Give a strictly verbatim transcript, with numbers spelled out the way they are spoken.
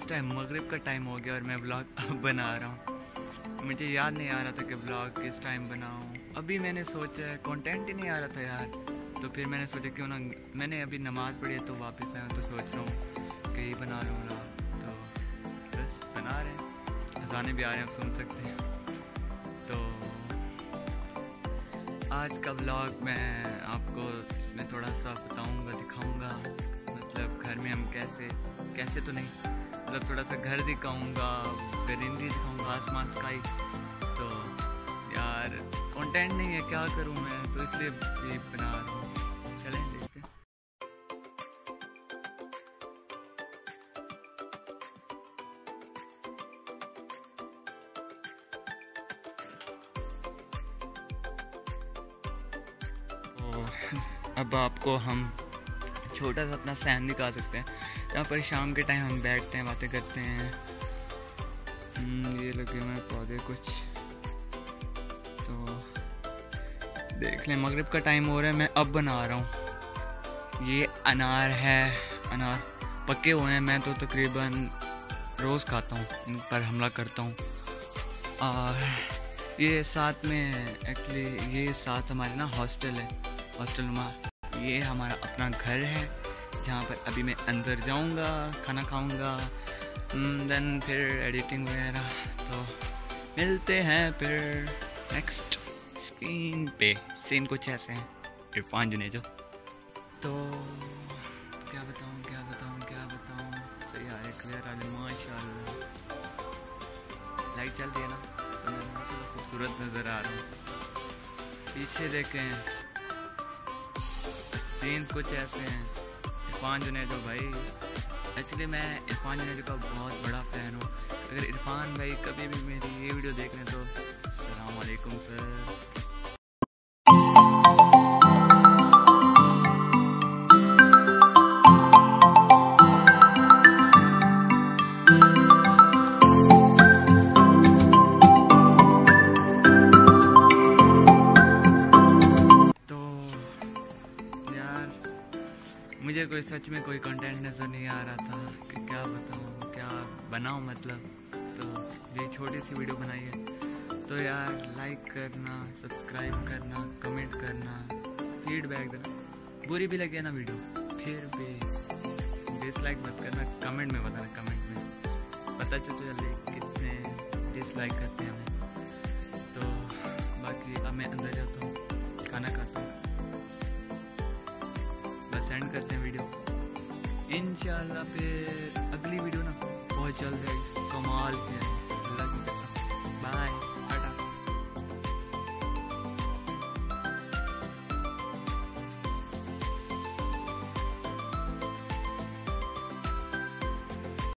इस टाइम मगरिब का टाइम हो गया और मैं व्लॉग अब बना रहा हूँ। मुझे याद नहीं आ रहा था कि व्लॉग किस टाइम बनाऊँ। अभी मैंने सोचा कंटेंट ही नहीं आ रहा था यार, तो फिर मैंने सोचा क्यों ना, मैंने अभी नमाज़ पढ़ी तो वापस आया तो सोच रहा हूँ कि ये बना लूँ व्लॉग, तो बस बना रहे हैं। अज़ाने भी आ रहे हैं, आप सुन सकते हैं। तो आज का व्लॉग मैं आपको इसमें थोड़ा सा बताऊँगा, दिखाऊँगा, मतलब घर में हम कैसे कैसे तो नहीं, मतलब थोड़ा सा घर दिखाऊंगा, ग्रीनरी दिखाऊंगा, आसमान स्काई। तो यार कंटेंट नहीं है, क्या करूं मैं, तो इसलिए ये बना रहा हूँ। चलें देखते हैं। तो अब आपको हम छोटा सा अपना सहन दिखा सकते हैं, यहाँ पर शाम के टाइम हम बैठते हैं, बातें करते हैं। ये लगे हुए पौधे कुछ, तो देख लें। मगरिब का टाइम हो रहा है, मैं अब बना रहा हूँ। ये अनार है, अनार पके हुए हैं, मैं तो तकरीबन रोज़ खाता हूँ, इन पर हमला करता हूँ। और ये साथ में एक्चुअली ये साथ हमारे ना हॉस्टल है, हॉस्टल में ये हमारा अपना घर है, जहाँ पर अभी मैं अंदर जाऊँगा, खाना खाऊँगा, देन फिर एडिटिंग वगैरह। तो मिलते हैं फिर नेक्स्ट स्क्रीन पे। सीन कुछ ऐसे हैं, इरफान जुनेजो। तो क्या बताऊँ क्या बताऊँ क्या बताऊँ सही आ रहा है, क्लियर आ रहा है माशाल्लाह। लाइट चल रही है ना, तो मैं माशाल्लाह खूबसूरत नज़र आ रहा हूँ। पीछे देखें, सीन्स कुछ ऐसे हैं। इरफान जुनेजो भाई, एक्चुअली मैं इरफान जुनेजो का बहुत बड़ा फ़ैन हूँ। अगर इरफान भाई कभी भी मेरी ये वीडियो देख रहे हैं तो अस्सलाम वालेकुम सर। मुझे कोई सच में कोई कंटेंट नज़र नहीं आ रहा था कि क्या बताऊँ क्या बनाऊँ, मतलब तो ये छोटी सी वीडियो बनाई है। तो यार लाइक करना, सब्सक्राइब करना, कमेंट करना, फीडबैक देना। बुरी भी लगे ना वीडियो फिर भी डिसलाइक मत करना, कमेंट में बताना, कमेंट में पता चल चले कितने डिसलाइक करते हैं हमें। तो बाकी अब मैं अंदर जाता हूँ, खाना खाता हूँ, सेंड करते हैं वीडियो। इंशाल्लाह फिर अगली वीडियो ना बहुत जल्द है, कमाल की है।